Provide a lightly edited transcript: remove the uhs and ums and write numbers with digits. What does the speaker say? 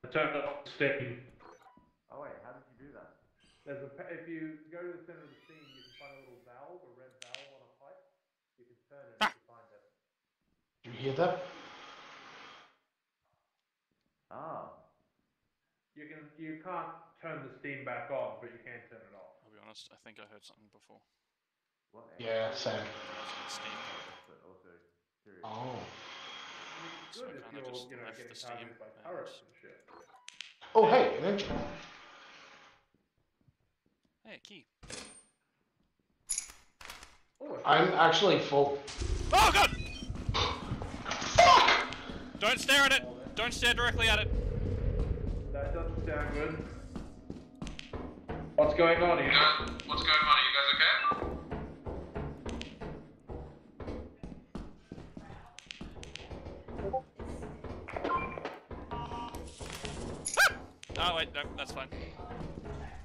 turned off steam. Oh wait, how did you do that? If you go to the center of the steam, you can find a little valve, a red valve on a pipe. You can turn it if you find it. Did you hear that? Ah. You can't turn the steam back on, but you can turn it off. I'll be honest, I think I heard something before. What? Yeah, same. When I was in the steam. But also curious. Oh. It's So I good if kinda you're, just getting left the targeted steam by and- turrets and shit. Oh, hey, an engine. Hey, a key. Oh, I'm actually full. Oh god! Don't stare at it! Don't stare directly at it! that doesn't sound good. What's going on here? What's going on? Are you guys okay? Oh wait, no, that's fine.